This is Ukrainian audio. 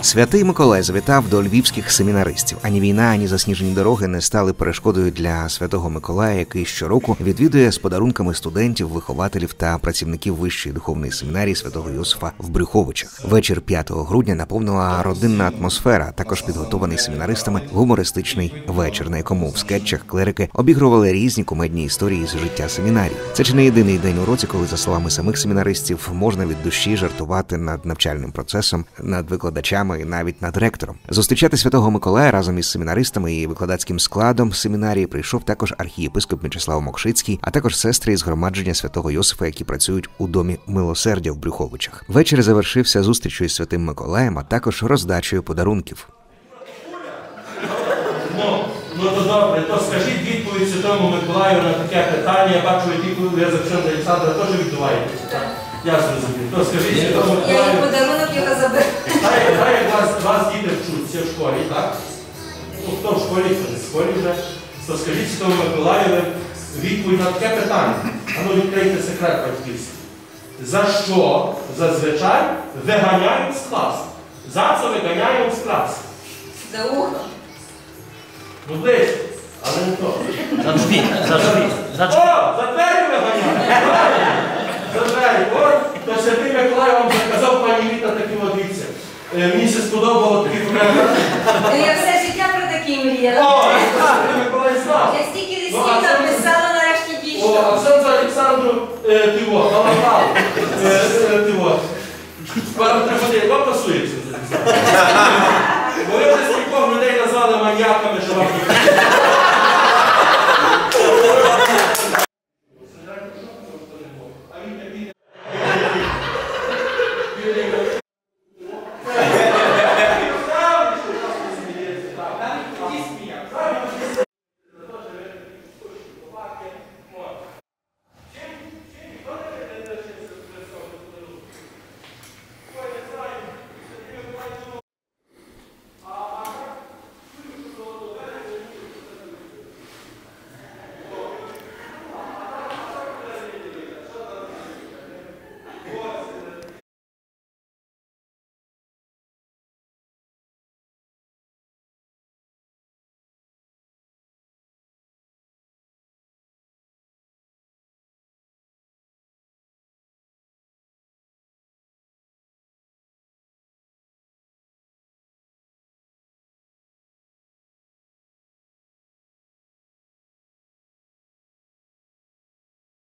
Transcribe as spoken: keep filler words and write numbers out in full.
Святий Миколай завітав до львівських семінаристів. Ані війна, ані засніжені дороги не стали перешкодою для Святого Миколая, який щороку відвідує з подарунками студентів, вихователів та працівників Вищої духовної семінарії Святого Йосифа в Брюховичах. Вечір п'ятого грудня наповнила родинна атмосфера, також підготований семінаристами гумористичний вечір, на якому в скетчах клерики обігрували різні кумедні історії з життя семінарії. Це чи не єдиний день у році, коли, за словами самих семінаристів, можна від душі жартувати над навчальним процесом, над викладачами і навіть над ректором. Зустрічати Святого Миколая разом із семінаристами і викладацьким складом семінарії прийшов також архієпископ Мячеслав Мокшицький, а також сестри із громадження Святого Йосифа, які працюють у Домі Милосердя в Брюховичах. Вечір завершився зустрічю із Святим Миколаєм, а також роздачею подарунків. Ну, ну то добре, то скажіть відповідь Святому Миколаю на таке питання. Я бачу, які я запрошую до Олександра, теж відбуваєтеся, так? Я зрозумів. То скажіть Святому Миколаю... Я їм подарунок його заберу. Хай як вас, вас діти вчуться в школі, так? Ну, хто в школі, хто не в школі вже. То скажіть Святому Миколаєві відповідь на таке питання. А ну, відкрийте секрет батьківський. За що зазвичай виганяють з класу? За це виганяють з класу? За ухо. Ну, близько, але не то. За дві, за дві. О, за двері виганяють! За двері. О, то Святий Миколай вам заказав, пані Віта, такі водиці. Мені се сподобало такі фотографії. Я все життя про такі мріяла. О, Святий Миколай знав. Я стільки листів написала, нарешті дійшло. О, а це за Олександру Тиво, Галапал. Тиво. Пара приходить, вам пасується. Бо ви вже стількох людей назвали маньяками, що вам не